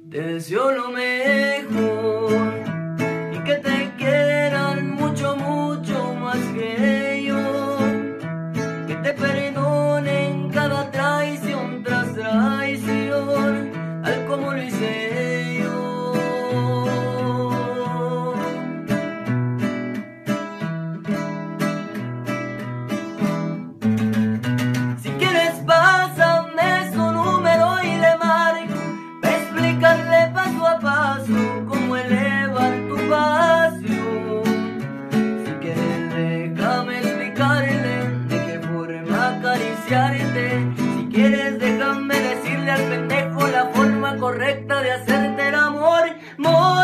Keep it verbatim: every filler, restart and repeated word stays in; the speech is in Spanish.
Te deseo lo mejor y que te quieran mucho, mucho más que yo. Que te perdonen cada traición tras traición, tal como lo hice yo. Si quieres pásame su número y le marco, para explicarle paso a paso cómo elevar tu pasión. Si quieres déjame explicarle de qué forma acariciarte. Si quieres déjame decirle al pendejo la forma correcta de hacerte el amor. Amor.